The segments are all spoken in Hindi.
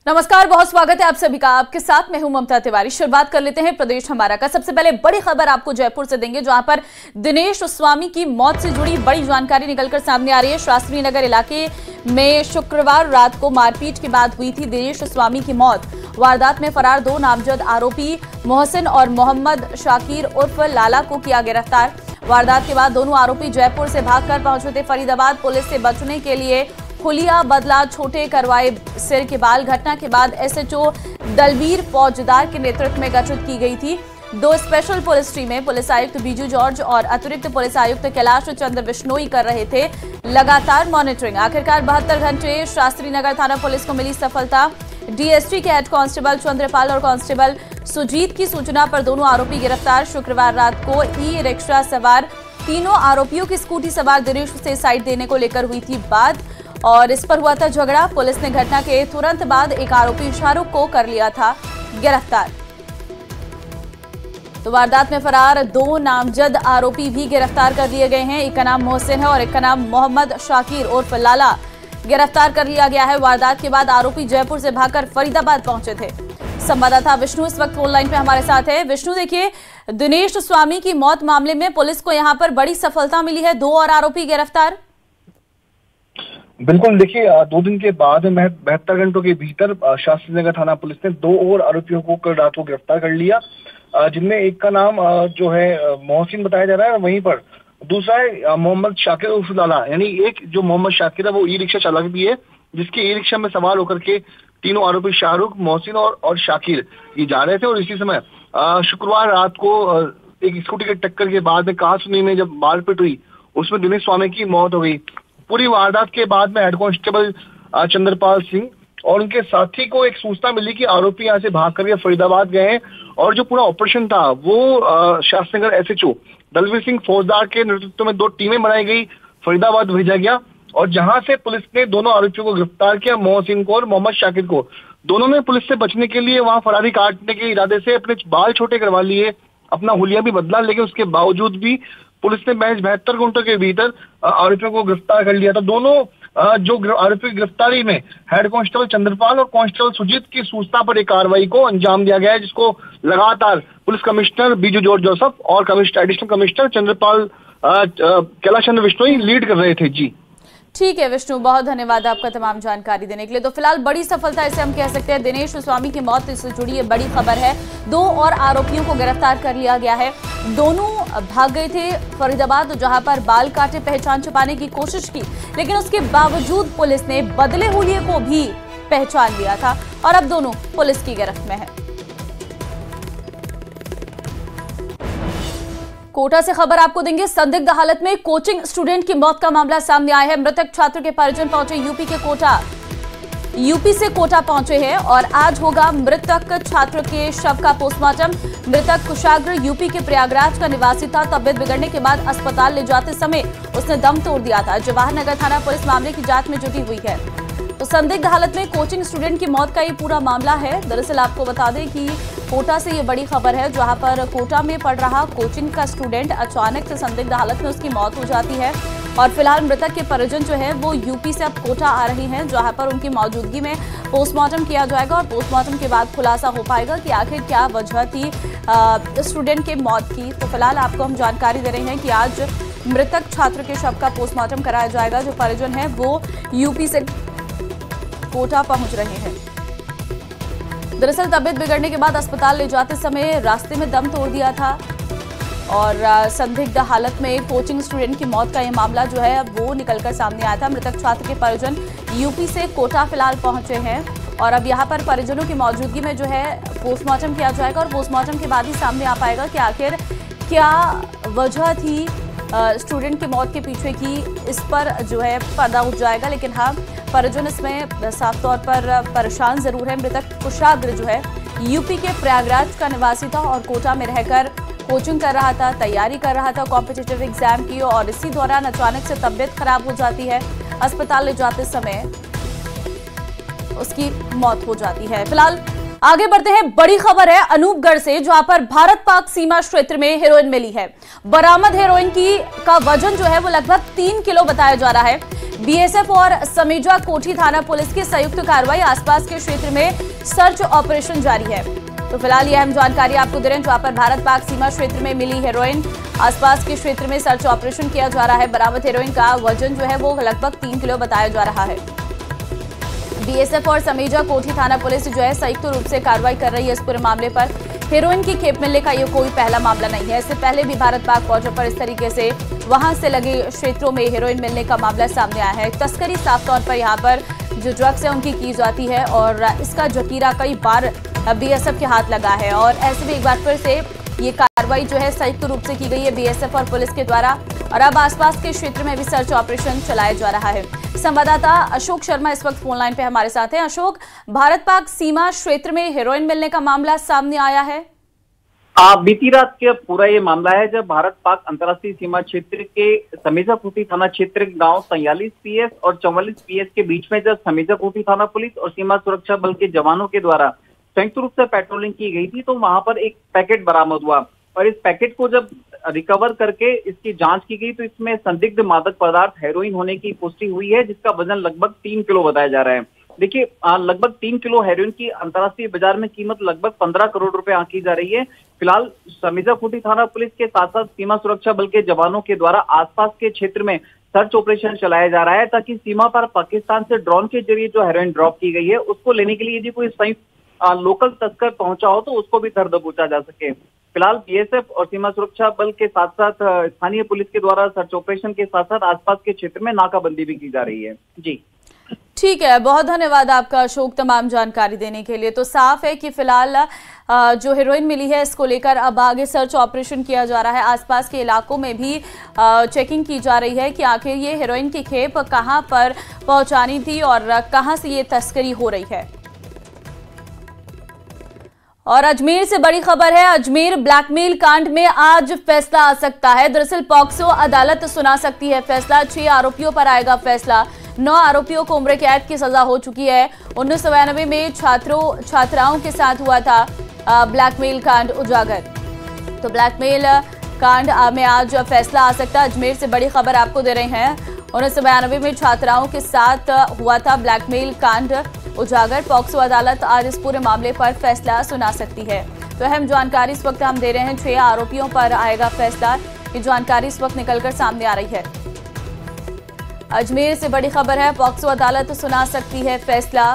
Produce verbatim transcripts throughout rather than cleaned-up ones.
नमस्कार, बहुत स्वागत है आप सभी का। आपके साथ मैं हूं ममता तिवारी। शुरुआत कर लेते हैं प्रदेश हमारा का। सबसे पहले बड़ी खबर आपको जयपुर से देंगे, जहां पर दिनेश स्वामी की मौत से जुड़ी बड़ी जानकारी निकलकर सामने आ रही है। शास्त्री नगर इलाके में शुक्रवार रात को मारपीट के बाद हुई थी दिनेश स्वामी की मौत। वारदात में फरार दो नामजद आरोपी मोहसिन और मोहम्मद शाकिर उर्फ लाला को किया गिरफ्तार। वारदात के बाद दोनों आरोपी जयपुर से भागकर पहुंचे थे फरीदाबाद। पुलिस से बचने के लिए खुलिया बदला, छोटे करवाए सिर के बाल। घटना के बाद एसएचओ दलबीर फौजदार के नेतृत्व में गठित की गई थी दो स्पेशल पुलिस टीमें। पुलिस आयुक्त बीजू जॉर्ज और अतिरिक्त पुलिस आयुक्त कैलाश चंद्र बिश्नोई कर रहे थे लगातार मॉनिटरिंग। आखिरकार बहत्तर घंटे शास्त्री नगर थाना पुलिस को मिली सफलता। डीएसटी के हेड कांस्टेबल चंद्रपाल और कांस्टेबल सुजीत की सूचना पर दोनों आरोपी गिरफ्तार। शुक्रवार रात को ई रिक्शा सवार तीनों आरोपियों की स्कूटी सवार दिनेश से साइड देने को लेकर हुई थी बात और इस पर हुआ था झगड़ा। पुलिस ने घटना के तुरंत बाद एक आरोपी शाहरुख को कर लिया था गिरफ्तार। तो वारदात में फरार दो नामजद आरोपी भी गिरफ्तार कर लिए गए हैं। एक का नाम मोहसिन है और एक का नाम मोहम्मद शाकिर उर्फ लाला गिरफ्तार कर लिया गया है। वारदात के बाद आरोपी जयपुर से भागकर फरीदाबाद पहुंचे थे। संवाददाता विष्णु इस वक्त फोन लाइन पे हमारे साथ है। विष्णु, देखिए, दिनेश स्वामी की मौत मामले में पुलिस को यहां पर बड़ी सफलता मिली है, दो और आरोपी गिरफ्तार। बिल्कुल, देखिए, दो दिन के बाद बहत्तर घंटों के भीतर शास्त्री नगर थाना पुलिस ने दो और आरोपियों को कल रात को गिरफ्तार कर लिया, जिनमें एक का नाम जो है मोहसिन बताया जा रहा है, वहीं पर दूसरा है मोहम्मद शाकिर उर्फ लाला। यानी एक जो मोहम्मद शाकिर है वो ई रिक्शा चालक भी है, जिसके ई रिक्शा में सवार होकर के तीनों आरोपी शाहरुख, मोहसिन और, और शाकिर ये जा रहे थे। और इसी समय शुक्रवार रात को एक स्कूटी के टक्कर के बाद में कहासुनी में जब मारपीट हुई, उसमें दिनेश स्वामी की मौत हो गई। पूरी वारदात के बाद में हेड कांस्टेबल चंद्रपाल सिंह और उनके साथी को एक सूचना मिली कि आरोपी यहाँ से भाग करके फरीदाबाद गए हैं और जो पूरा ऑपरेशन था वो शास्त्री नगर एसएचओ दलबीर सिंह फौजदार के नेतृत्व में दो टीमें बनाई गई, फरीदाबाद भेजा गया और जहां से पुलिस ने दोनों आरोपियों को गिरफ्तार किया, मोहसिन को और मोहम्मद शाकिर को। दोनों ने पुलिस से बचने के लिए वहां फरारी काटने के इरादे से अपने बाल छोटे करवा लिए, अपना हुलिया भी बदला, लेकिन उसके बावजूद भी पुलिस ने महज बहत्तर घंटों के भीतर आरोपियों को गिरफ्तार कर लिया था। दोनों जो आरोपी की गिरफ्तारी में हेड कांस्टेबल चंद्रपाल और कांस्टेबल सुजीत की सूचना पर एक कार्रवाई को अंजाम दिया गया है, जिसको लगातार पुलिस कमिश्नर बीजू जॉर्ज जोसेफ और commissioner additional commissioner Chandrapal Kailash Chandra Bishnoi lead कर रहे थे। जी ठीक है विष्णु, बहुत धन्यवाद आपका तमाम जानकारी देने के लिए। तो फिलहाल बड़ी सफलता इसे हम कह सकते हैं, दिनेश स्वामी की मौत से जुड़ी ये बड़ी खबर है। दो और आरोपियों को गिरफ्तार कर लिया गया है। दोनों भाग गए थे फरीदाबाद, जहां पर बाल काटे पहचान छुपाने की कोशिश की, लेकिन उसके बावजूद पुलिस ने बदले हुलिये को भी पहचान लिया था और अब दोनों पुलिस की गिरफ्त में है। कोटा से खबर आपको देंगे। संदिग्ध हालत में कोचिंग स्टूडेंट की मौत का मामला सामने आया है। मृतक छात्र के परिजन पहुंचे यूपी के कोटा यूपी से कोटा पहुंचे हैं और आज होगा मृतक छात्र के शव का पोस्टमार्टम। मृतक कुशाग्र यूपी के प्रयागराज का निवासी था। तबियत बिगड़ने के बाद अस्पताल ले जाते समय उसने दम तोड़ दिया था। जवाहर नगर थाना पुलिस मामले की जांच में जुटी हुई है। तो संदिग्ध हालत में कोचिंग स्टूडेंट की मौत का ये पूरा मामला है। दरअसल आपको बता दें कि कोटा से ये बड़ी खबर है, जहां पर कोटा में पढ़ रहा कोचिंग का स्टूडेंट अचानक से संदिग्ध हालत में उसकी मौत हो जाती है और फिलहाल मृतक के परिजन जो है वो यूपी से अब कोटा आ रहे हैं, जहां पर उनकी मौजूदगी में पोस्टमार्टम किया जाएगा और पोस्टमार्टम के बाद खुलासा हो पाएगा कि आखिर क्या वजह थी स्टूडेंट के मौत की। तो फिलहाल आपको हम जानकारी दे रहे हैं कि आज मृतक छात्र के शव का पोस्टमार्टम कराया जाएगा। जो परिजन है वो यूपी से कोटा पहुंच रहे हैं। दरअसल तबियत बिगड़ने के बाद अस्पताल ले जाते समय रास्ते में दम तोड़ दिया था और संदिग्ध हालत में कोचिंग स्टूडेंट की मौत का यह मामला जो है वो निकलकर सामने आया था। मृतक छात्र के परिजन यूपी से कोटा फिलहाल पहुंचे हैं और अब यहां पर परिजनों की मौजूदगी में जो है पोस्टमार्टम किया जाएगा और पोस्टमार्टम के बाद ही सामने आ पाएगा कि आखिर क्या वजह थी स्टूडेंट की मौत के पीछे की। इस पर जो है पर्दा उठ जाएगा, लेकिन हाँ, परिजन इसमें साफ तौर पर परेशान जरूर है। मृतक कुशाग्र जो है यूपी के प्रयागराज का निवासी था और कोटा में रहकर कोचिंग कर रहा था, तैयारी कर रहा था कॉम्पिटिटिव एग्जाम की और इसी दौरान अचानक से तबीयत खराब हो जाती है। अस्पताल ले जाते समय उसकी मौत हो जाती है। फिलहाल आगे बढ़ते हैं, बड़ी खबर है अनूपगढ़ से, जहां पर भारत पाक सीमा क्षेत्र में हेरोइन मिली है। बरामद हेरोइन की का वजन जो है वो लगभग तीन किलो बताया जा रहा है। बीएसएफ और समेजा कोठी थाना पुलिस की संयुक्त कार्रवाई, आसपास के क्षेत्र में सर्च ऑपरेशन जारी है। तो फिलहाल यह अहम जानकारी आपको दे रहे हैं, जहां पर भारत पाक सीमा क्षेत्र में मिली हेरोइन, आसपास के क्षेत्र में सर्च ऑपरेशन किया जा रहा है। बरामद हेरोइन का वजन जो है वो लगभग तीन किलो बताया जा रहा है। बीएसएफ और समेजा कोठी थाना पुलिस जो है संयुक्त रूप से कार्रवाई कर रही है इस पूरे मामले पर। हेरोइन की खेप मिलने का ये कोई पहला मामला नहीं है। इससे पहले भी भारत पाक बॉर्डर पर इस तरीके से वहां से लगे क्षेत्रों में हेरोइन मिलने का मामला सामने आया है। तस्करी साफ तौर पर यहाँ पर जो ड्रग्स है उनकी की जाती है और इसका जखीरा कई बार बीएसएफ के हाथ लगा है। और ऐसे में एक बार फिर से ये कार्रवाई जो है संयुक्त रूप से की गई है बीएसएफ और पुलिस के द्वारा, और अब आसपास के क्षेत्र में भी सर्च ऑपरेशन चलाया जा रहा है। संवाददाता अशोक शर्मा इस वक्त फोन लाइन पे हमारे साथ हैं। अशोक, भारत पाक सीमा क्षेत्र में हेरोइन मिलने का मामला सामने आया है। बीती रात के पूरा ये मामला है जब भारत पाक अंतर्राष्ट्रीय सीमा क्षेत्र के समेजा कोठी थाना क्षेत्र गांव तैंतालीस पीएस और चौवालीस पीएस के बीच में जब समेजा कोठी थाना पुलिस और सीमा सुरक्षा बल के जवानों के द्वारा संयुक्त रूप से पेट्रोलिंग की गई थी, तो वहां पर एक पैकेट बरामद हुआ और इस पैकेट को जब रिकवर करके इसकी जांच की गई तो इसमें संदिग्ध मादक पदार्थ हेरोइन होने की पुष्टि हुई है, जिसका वजन लगभग तीन किलो बताया जा रहा है। देखिए, लगभग तीन किलो हेरोइन की अंतर्राष्ट्रीय बाजार में कीमत लगभग पंद्रह करोड़ रुपए आंकी जा रही है। फिलहाल समेजा कोठी थाना पुलिस के साथ साथ सीमा सुरक्षा बल के जवानों के द्वारा आसपास के क्षेत्र में सर्च ऑपरेशन चलाया जा रहा है, ताकि सीमा पर पाकिस्तान से ड्रोन के जरिए जो हेरोइन ड्रॉप की गई है उसको लेने के लिए यदि कोई संयुक्त लोकल तस्कर पहुंचा हो तो उसको भी धर दबोचा जा सके। फिलहाल बीएसएफ और सीमा सुरक्षा बल के साथ साथ स्थानीय पुलिस के द्वारा सर्च ऑपरेशन के साथ साथ आसपास के क्षेत्र में नाकाबंदी भी की जा रही है। जी ठीक है, बहुत धन्यवाद आपका अशोक तमाम जानकारी देने के लिए। तो साफ है कि फिलहाल जो हेरोइन मिली है इसको लेकर अब आगे सर्च ऑपरेशन किया जा रहा है। आसपास के इलाकों में भी चेकिंग की जा रही है कि आखिर ये हेरोइन की खेप कहां पर पहुंचानी थी और कहां से ये तस्करी हो रही है। और अजमेर से बड़ी खबर है, अजमेर ब्लैकमेल कांड में आज फैसला आ सकता है। दरअसल पॉक्सो अदालत सुना सकती है फैसला। छह आरोपियों पर आएगा फैसला। नौ आरोपियों को उम्र कैद की सजा हो चुकी है। उन्नीस सौ बयानबे में छात्रों छात्राओं के साथ हुआ था ब्लैकमेल कांड उजागर। तो ब्लैकमेल कांड में आज फैसला आ सकता है। अजमेर से बड़ी खबर आपको दे रहे हैं। उन्नीस सौ बयानबे में छात्राओं के साथ हुआ था ब्लैकमेल कांड उजागर। पॉक्सो अदालत आज इस पूरे मामले पर फैसला सुना सकती है। तो अहम जानकारी इस वक्त हम दे रहे हैं, छह आरोपियों पर आएगा फैसला। ये जानकारी इस वक्त निकलकर सामने आ रही है। अजमेर से बड़ी खबर है, पॉक्सो अदालत सुना सकती है फैसला।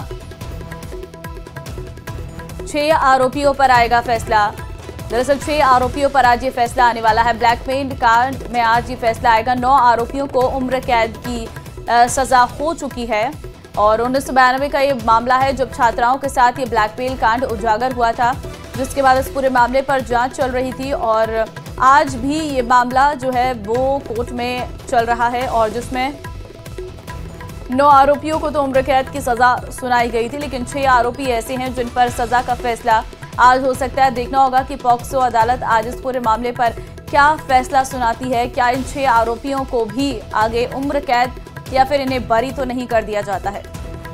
छह आरोपियों पर आएगा फैसला। दरअसल छह आरोपियों पर आज ये फैसला आने वाला है। ब्लैकमेल कांड में आज ये फैसला आएगा। नौ आरोपियों को उम्र कैद की सजा हो चुकी है और उन्नीस सौ बयानबे का ये मामला है जब छात्राओं के साथ ये ब्लैकमेल कांड उजागर हुआ था, जिसके बाद इस पूरे मामले पर जांच चल रही थी और आज भी ये मामला जो है वो कोर्ट में चल रहा है और जिसमें नौ आरोपियों को तो उम्र कैद की सजा सुनाई गई थी, लेकिन छह आरोपी ऐसे हैं जिन पर सजा का फैसला आज हो सकता है। देखना होगा कि पॉक्सो अदालत आज इस पूरे मामले पर क्या फैसला सुनाती है। क्या इन छह आरोपियों को भी आगे उम्र कैद या फिर इन्हें बरी तो नहीं कर दिया जाता है।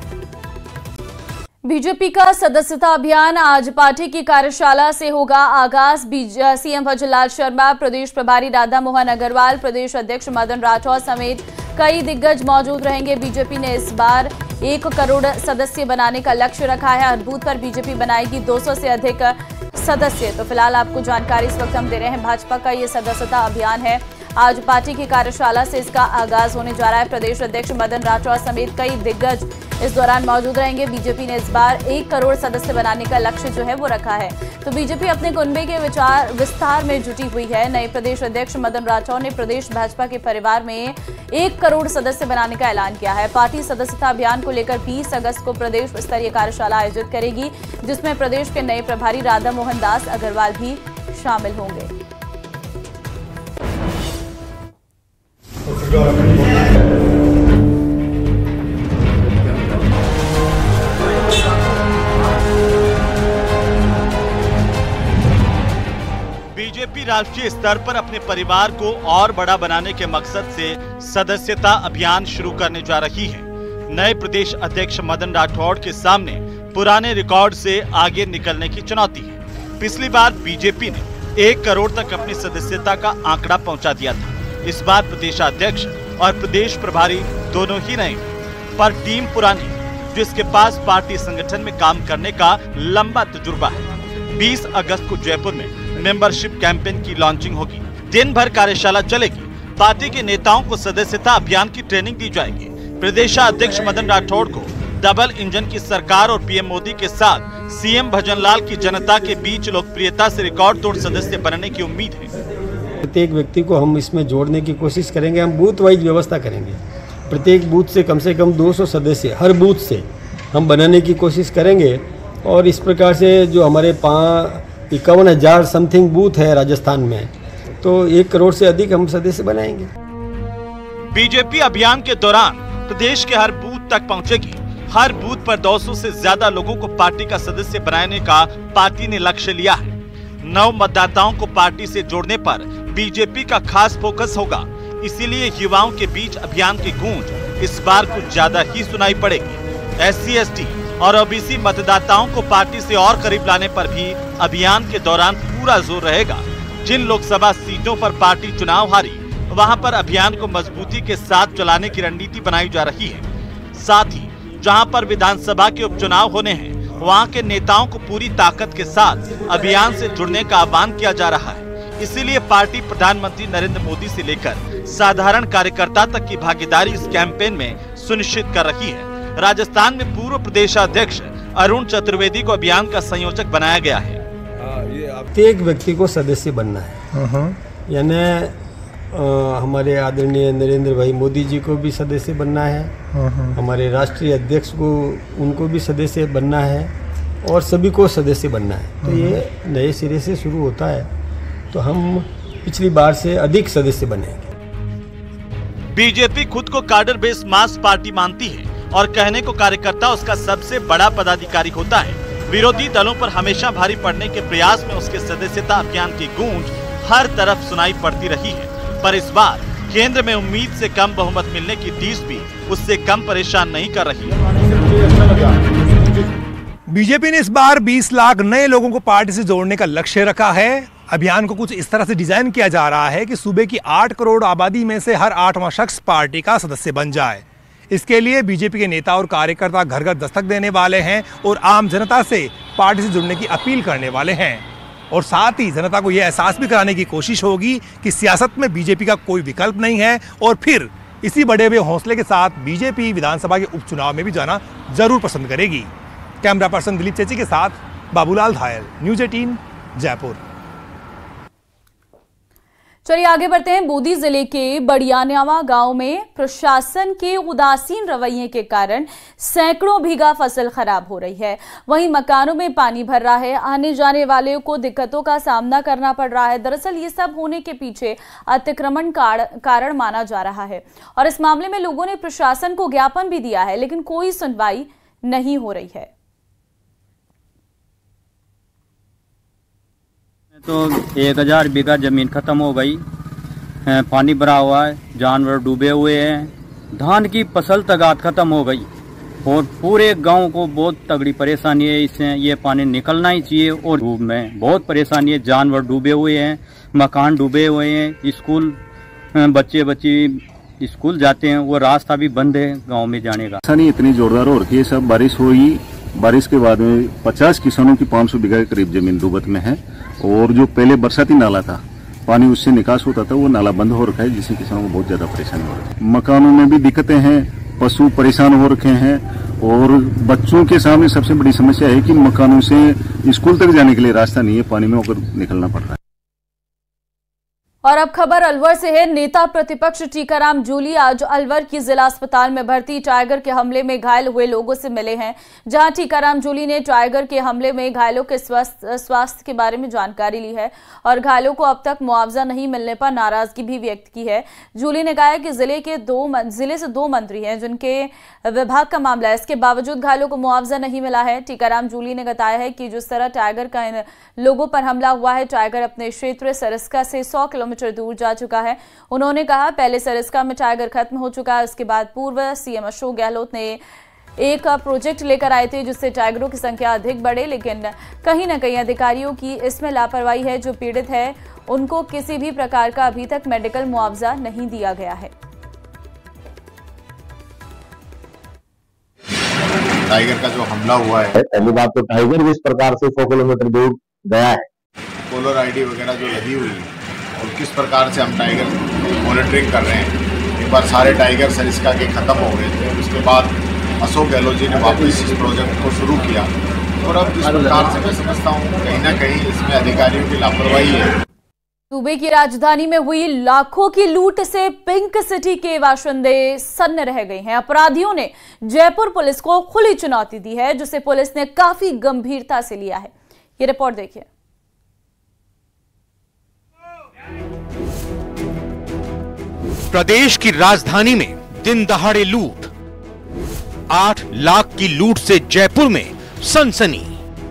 बीजेपी का सदस्यता अभियान आज पार्टी की कार्यशाला से होगा आगाज। सीएम भजनलाल शर्मा, प्रदेश प्रभारी राधा मोहन अग्रवाल, प्रदेश अध्यक्ष मदन राठौर समेत कई दिग्गज मौजूद रहेंगे। बीजेपी ने इस बार एक करोड़ सदस्य बनाने का लक्ष्य रखा है। हर बूथ पर बीजेपी बनाएगी दो सौ से अधिक सदस्य। तो फिलहाल आपको जानकारी इस वक्त हम दे रहे हैं, भाजपा का ये सदस्यता अभियान है। आज पार्टी की कार्यशाला से इसका आगाज होने जा रहा है। प्रदेश अध्यक्ष मदन राठौर समेत कई दिग्गज इस दौरान मौजूद रहेंगे। बीजेपी ने इस बार एक करोड़ सदस्य बनाने का लक्ष्य जो है वो रखा है। तो बीजेपी अपने कुनबे के विचार विस्तार में जुटी हुई है। नए प्रदेश अध्यक्ष मदन राठौर ने प्रदेश भाजपा के परिवार में एक करोड़ सदस्य बनाने का ऐलान किया है। पार्टी सदस्यता अभियान को लेकर बीस अगस्त को प्रदेश स्तरीय कार्यशाला आयोजित करेगी, जिसमें प्रदेश के नए प्रभारी राधा मोहन दास अग्रवाल भी शामिल होंगे। बीजेपी राष्ट्रीय स्तर पर अपने परिवार को और बड़ा बनाने के मकसद से सदस्यता अभियान शुरू करने जा रही है। नए प्रदेश अध्यक्ष मदन राठौड़ के सामने पुराने रिकॉर्ड से आगे निकलने की चुनौती है। पिछली बार बीजेपी ने एक करोड़ तक अपनी सदस्यता का आंकड़ा पहुंचा दिया था। इस बार प्रदेशाध्यक्ष और प्रदेश प्रभारी दोनों ही नहीं, पर टीम पुरानी, जिसके पास पार्टी संगठन में काम करने का लंबा तजुर्बा है। बीस अगस्त को जयपुर में मेंबरशिप कैंपेन की लॉन्चिंग होगी। दिन भर कार्यशाला चलेगी। पार्टी के नेताओं को सदस्यता अभियान की ट्रेनिंग दी जाएगी। प्रदेशाध्यक्ष मदन राठौड़ को डबल इंजन की सरकार और पीएम मोदी के साथ सीएम भजनलाल की जनता के बीच लोकप्रियता से रिकॉर्ड तोड़ सदस्य बनने की उम्मीद है। प्रत्येक व्यक्ति को हम इसमें जोड़ने की कोशिश करेंगे। हम बूथ वाइज व्यवस्था करेंगे। प्रत्येक बूथ से कम से कम दो सौ सदस्य हर बूथ से हम बनाने की कोशिश करेंगे और इस प्रकार से जो हमारे पाँच इक्यावन हजार समथिंग बूथ है राजस्थान में, तो एक करोड़ से अधिक हम सदस्य बनाएंगे। बीजेपी अभियान के दौरान प्रदेश के हर बूथ तक पहुंचेगी। हर बूथ पर दो सौ से ज्यादा लोगों को पार्टी का सदस्य बनाने का पार्टी ने लक्ष्य लिया है। नव मतदाताओं को पार्टी से जोड़ने पर बीजेपी का खास फोकस होगा। इसीलिए युवाओं के बीच अभियान की गूंज इस बार कुछ ज्यादा ही सुनाई पड़ेगी। एससी एसटी और ओबीसी मतदाताओं को पार्टी से और करीब लाने पर भी अभियान के दौरान पूरा जोर रहेगा। जिन लोकसभा सीटों पर पार्टी चुनाव हारी, वहां पर अभियान को मजबूती के साथ चलाने की रणनीति बनाई जा रही है। साथ ही जहां पर विधानसभा के उपचुनाव होने हैं, वहां के नेताओं को पूरी ताकत के साथ अभियान से जुड़ने का आह्वान किया जा रहा है। इसीलिए पार्टी प्रधानमंत्री नरेंद्र मोदी से लेकर साधारण कार्यकर्ता तक की भागीदारी इस कैंपेन में सुनिश्चित कर रही है। राजस्थान में पूर्व प्रदेशाध्यक्ष अरुण चतुर्वेदी को अभियान का संयोजक बनाया गया है। प्रत्येक व्यक्ति को सदस्य बनना है, यानी हमारे आदरणीय नरेंद्र भाई मोदी जी को भी सदस्य बनना है, हमारे राष्ट्रीय अध्यक्ष को उनको भी सदस्य बनना है और सभी को सदस्य बनना है। तो ये नए सिरे से शुरू होता है, तो हम पिछली बार से अधिक सदस्य बनेंगे। बीजेपी खुद को कार्डर बेस्ड मास पार्टी मानती है और कहने को कार्यकर्ता उसका सबसे बड़ा पदाधिकारी होता है। विरोधी दलों पर हमेशा भारी पड़ने के प्रयास में उसके सदस्यता अभियान की गूंज हर तरफ सुनाई पड़ती रही है। पर इस बार केंद्र में उम्मीद से कम बहुमत मिलने की टीस भी उससे कम परेशान नहीं कर रही है। बीजेपी ने इस बार बीस लाख नए लोगों को पार्टी से जोड़ने का लक्ष्य रखा है। अभियान को कुछ इस तरह से डिजाइन किया जा रहा है कि सूबे की आठ करोड़ आबादी में से हर आठवां शख्स पार्टी का सदस्य बन जाए। इसके लिए बीजेपी के नेता और कार्यकर्ता घर घर दस्तक देने वाले हैं और आम जनता से पार्टी से जुड़ने की अपील करने वाले हैं। और साथ ही जनता को यह एहसास भी कराने की कोशिश होगी कि सियासत में बीजेपी का कोई विकल्प नहीं है और फिर इसी बढ़े हुए हौसले के साथ बीजेपी विधानसभा के उपचुनाव में भी जाना जरूर पसंद करेगी। कैमरा पर्सन दिलीप चेची के साथ बाबूलाल धायल, न्यूज़ अठारह, जयपुर। चलिए आगे बढ़ते हैं। बूंदी जिले के बड़ियान्यावा गांव में प्रशासन के उदासीन रवैये के कारण सैकड़ों बीघा फसल खराब हो रही है। वहीं मकानों में पानी भर रहा है। आने जाने वालों को दिक्कतों का सामना करना पड़ रहा है। दरअसल ये सब होने के पीछे अतिक्रमण कारण माना जा रहा है और इस मामले में लोगों ने प्रशासन को ज्ञापन भी दिया है, लेकिन कोई सुनवाई नहीं हो रही है। तो एक हजार बीघा जमीन खत्म हो गई, पानी भरा हुआ है, जानवर डूबे हुए हैं, धान की फसल तगात खत्म हो गई और पूरे गांव को बहुत तगड़ी परेशानी है। इससे ये पानी निकलना ही चाहिए और धूप में बहुत परेशानी है। जानवर डूबे हुए हैं, मकान डूबे हुए हैं, स्कूल बच्चे बच्चे स्कूल जाते हैं, वो रास्ता भी बंद है गाँव में जाने का। परेशानी इतनी जोरदार हो रही है। सब बारिश हुई, बारिश के बाद में पचास किसानों की पाँच सौ बीघा के करीब जमीन डूबत में है और जो पहले बरसाती नाला था, पानी उससे निकास होता था, वो नाला बंद हो रखा है, जिससे किसानों को बहुत ज्यादा परेशानी हो रही है। मकानों में भी दिक्कतें हैं, पशु परेशान हो रखे हैं और बच्चों के सामने सबसे बड़ी समस्या है कि मकानों से स्कूल तक जाने के लिए रास्ता नहीं है, पानी में होकर निकलना पड़ रहा है। और अब खबर अलवर से है। नेता प्रतिपक्ष टीकाराम जूली आज अलवर की जिला अस्पताल में भर्ती टाइगर के हमले में घायल हुए लोगों से मिले हैं, जहां टीकाराम जूली ने टाइगर के हमले में घायलों के स्वास्थ्य के बारे में जानकारी ली है और घायलों को अब तक मुआवजा नहीं मिलने पर नाराजगी भी व्यक्त की है। जूली ने कहा है कि जिले के दो जिले से दो मंत्री हैं जिनके विभाग का मामला है, इसके बावजूद घायलों को मुआवजा नहीं मिला है। टीकाराम जूली ने बताया है कि जिस तरह टाइगर का इन लोगों पर हमला हुआ है, टाइगर अपने क्षेत्र सरिस्का से सौ किलोमीटर दूर जा चुका है। उन्होंने कहा पहले सरिस्का में टाइगर खत्म हो चुका है, उसके बाद पूर्व सीएम अशोक गहलोत ने एक प्रोजेक्ट लेकर आए थे जिससे टाइगरों की संख्या अधिक बढ़े, लेकिन कहीं ना कहीं अधिकारियों की इसमें लापरवाही है। जो पीड़ित है उनको किसी भी प्रकार का अभी तक मेडिकल मुआवजा नहीं दिया गया है। टाइगर का जो हमला हुआ है। पहली बात तो टाइगर भी इस प्रकार से सौ किलोमीटर दूर गया है। कॉलर आईडी वगैरह जो लगी हुई है और किस प्रकार से हम टाइगर मॉनिटरिंग कर रहे हैं। एक बार सारे टाइगर सरिस्का के खत्म हो गए थे, उसके बाद अशोक गहलोत जी ने वापस इस प्रोजेक्ट को शुरू किया और अब इस प्रकार से मैं समझता हूँ कहीं ना कहीं इसमें अधिकारियों की लापरवाही है। सूबे की राजधानी में हुई लाखों की लूट से पिंक सिटी के बाशिंदे सन्न रह गए हैं। अपराधियों ने जयपुर पुलिस को खुली चुनौती दी है, जिसे पुलिस ने काफी गंभीरता से लिया है। ये रिपोर्ट देखिए। प्रदेश की राजधानी में दिन दहाड़े लूट। आठ लाख की लूट से जयपुर में सनसनी।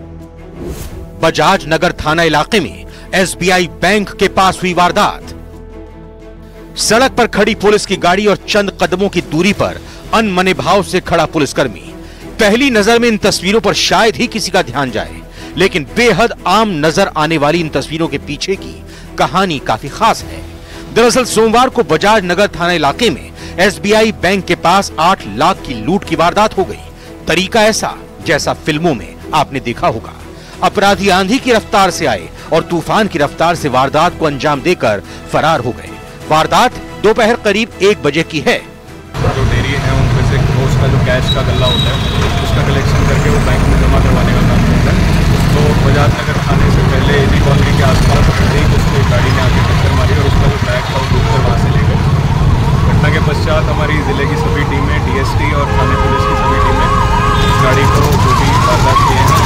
बजाज नगर थाना इलाके में एस बी आई बैंक के पास हुई वारदात। सड़क पर खड़ी पुलिस की गाड़ी और चंद कदमों की दूरी पर अनमने भाव से खड़ा पुलिसकर्मी। पहली नजर में इन तस्वीरों पर शायद ही किसी का ध्यान जाए, लेकिन बेहद आम नजर आने वाली इन तस्वीरों के पीछे की कहानी काफी खास है। दरअसल सोमवार को बजाज नगर थाना इलाके में एस बी आई बैंक के पास आठ लाख की लूट की वारदात हो गई। तरीका ऐसा जैसा फिल्मों में आपने देखा होगा। अपराधी आंधी की रफ्तार से आए और तूफान की रफ्तार से वारदात को अंजाम देकर फरार हो गए। वारदात दोपहर करीब एक बजे की है। जो डेयरी है उनमें से रोज का जो कैश का गल्ला होता है उसका कलेक्शन करके वो बैंक में जमा करवाने का काम होता है। तो बजाज नगर थाने से पहले एजी कॉलोनी के आसपास एक उसको गाड़ी ने आके टक्कर मारी और उसका जो बैग था वो डूबकर वहाँ से ले गए। घटना के पश्चात हमारी जिले की सभी टीमें, डी एस टी और थाने पुलिस की सभी टीमें इस गाड़ी को जो भी वारदात किए हैं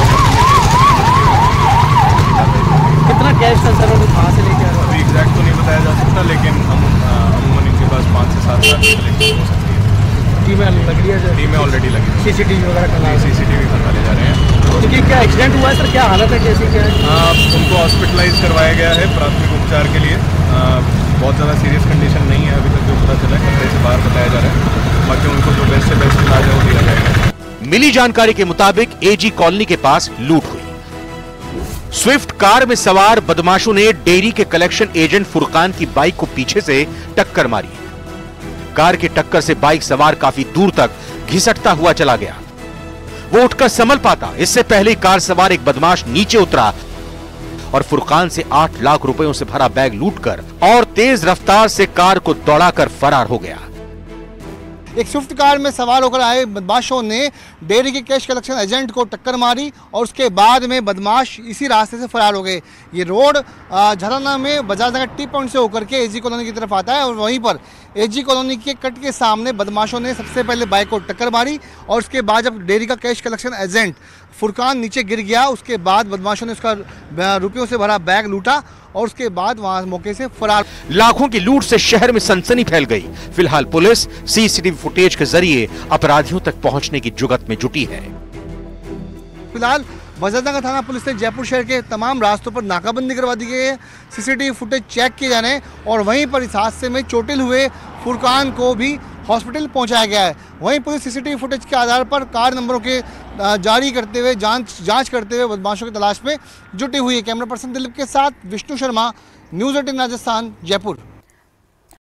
कितना कैश था सर, कहाँ से लेके आ रहे हैं? अभी एग्जैक्ट तो नहीं बताया जा सकता, लेकिन हम अमूमन इनके पास पाँच से सात लाख कलेक्शन हो सकती है। टीमें लग रही है? टीमें ऑलरेडी लगी हैं। सीसीटीवी वगैरह खंगाले सीसीटीवी खंगाले जा रहे हैं। उनकी क्या एक्सीडेंट हुआ है सर? क्या हालत है, कैसी क्या है? हाँ, उनको हॉस्पिटलाइज करवाया गया है प्राथमिक उपचार के लिए। आ, बहुत ज़्यादा सीरियस कंडीशन नहीं है अभी तक जो पता चला है, खतरे से बाहर बताया जा रहा है। बाकी उनको जो बेस्ट से बेस्ट इलाज है वो दिया जाएगा। मिली जानकारी के मुताबिक एजी कॉलोनी के पास लूट हुई। स्विफ्ट कार में सवार बदमाशों ने डेयरी के कलेक्शन एजेंट फुरकान की बाइक को पीछे से टक्कर मारी। कार की टक्कर से बाइक सवार काफी दूर तक घिसटता हुआ चला गया। वो उठकर संभल पाता, इससे पहले कार सवार एक बदमाश नीचे उतरा और फुरकान से आठ लाख रुपयों से भरा बैग लूटकर और तेज रफ्तार से कार को दौड़ाकर फरार हो गया। एक स्विफ्ट कार में सवार होकर आए बदमाशों ने डेयरी के कैश कलेक्शन एजेंट को टक्कर मारी और उसके बाद में बदमाश इसी रास्ते से फरार हो गए। ये रोड झराना में बजाज नगर टी पॉइंट से होकर के एजी कॉलोनी की तरफ आता है और वहीं पर एजी कॉलोनी के कट के सामने बदमाशों ने सबसे पहले बाइक को टक्कर मारी और उसके बाद जब डेयरी का कैश कलेक्शन एजेंट फुरकान नीचे गिर गया, उसके बाद बदमाशों ने उसका रुपयों से भरा बैग लूटा और उसके बाद वहां मौके से फरार। लाखों की लूट से शहर में सनसनी फैल गई। फिलहाल पुलिस सीसीटीवी फुटेज के जरिए अपराधियों तक पहुंचने की जुगत में जुटी है। फिलहाल बजाज नगर थाना पुलिस ने जयपुर शहर के तमाम रास्तों पर नाकाबंदी करवा दी गई है। सीसीटीवी फुटेज चेक किए जाने और वहीं पर इस हादसे में चोटिल हुए फुरकान को भी हॉस्पिटल पहुंचाया गया है। वहीं पुलिस सीसीटीवी फुटेज के आधार पर कार नंबरों के जारी करते हुए जांच जांच करते हुए बदमाशों की तलाश में जुटी हुई है। कैमरा पर्सन दिलीप के साथ विष्णु शर्मा, न्यूज़ एटीन राजस्थान, जयपुर।